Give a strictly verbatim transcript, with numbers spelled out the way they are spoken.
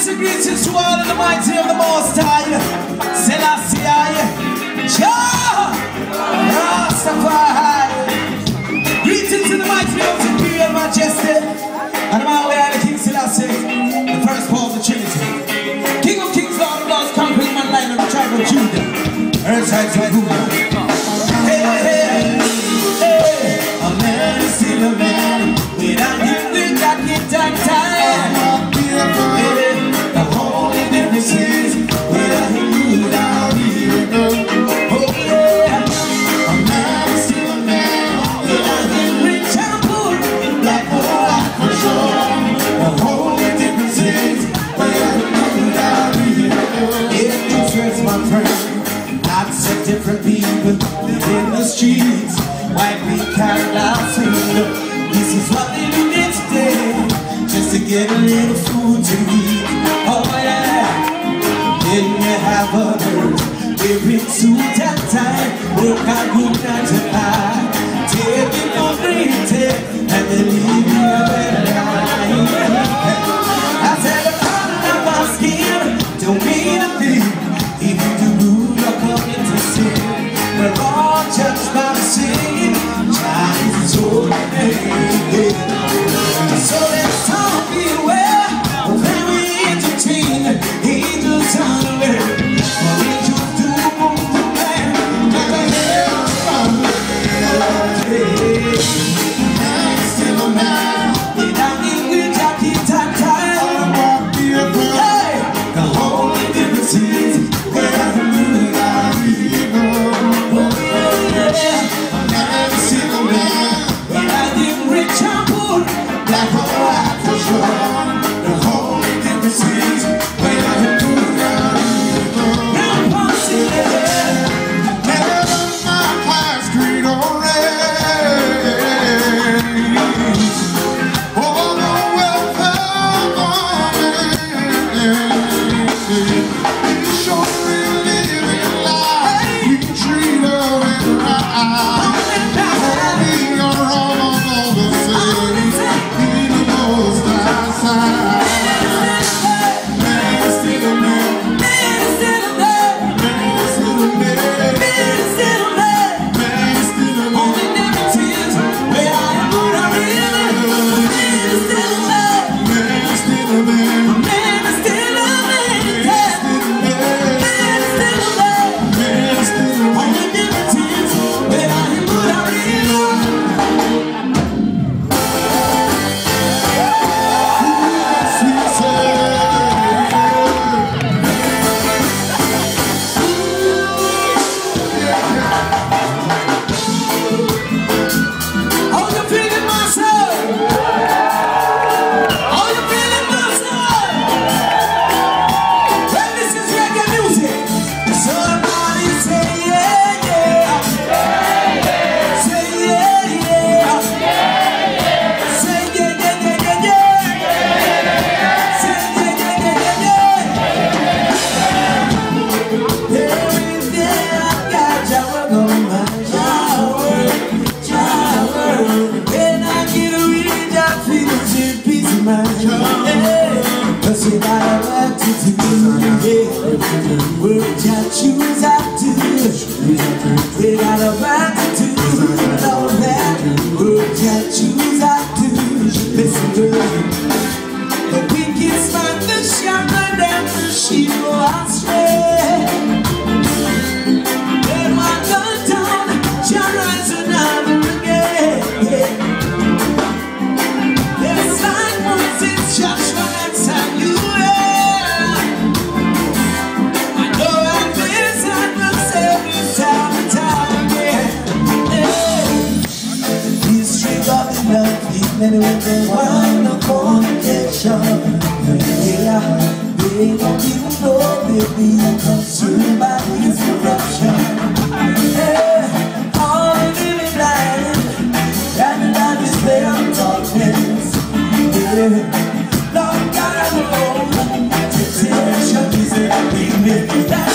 Blessed greetings to all in the mighty of the Most High, Selassie, Jah, Rastafari. Greetings to the mighty of the Imperial Majesty, and my way the King Selassie, the first part of the Trinity. King of Kings, Lord of Lords, conquering man line of the tribe of Judah. Earthside to Buddha. Hey, hey, hey, a man is still a man. Without him, we got it that time. The only difference is without him, without him. Oh yeah, a man is still a man. Without him, rich and poor, black or white for sure. The only difference is without him, without him. It difference, my friend. Lots of different people live in the streets. White people carry out freedom. This is what they do today, just to get a little food to eat. Oh yeah, then you have others wearing suit and tie, work out good nine to five, taking for granted, and they leave you a better life. I said the color of my skin don't mean a thing. If you do good or come into sin, we're all judged by the same. Child is his holy name. So let's all be aware of when we entertain angels on the way. For angels do move the man, like a hell from the day. Man is still a man, without him we just keep that time. Hey, the only difference is where the moon are evil. Oh yeah, man is still a man, without him rich and poor. Black or white for sure. The only difference is when I can do it down. Now pussy, never my class creed already. All the welfare you show me living life. You treat her right. Only you're wrong on all the same. Work that choose out to without a right to know that work that choose out to listen good. The wicked smite the shepherd and the sheep go astray. When one goes down, shall rise another again. There's like Moses, Joshua and Samuel. Anyway, they want no communication. Yeah, they don't even know they're being consumed by this corruption. Yeah, all living blind, and the light is there on darkness. Yeah, Lord God, I know temptation is every minute.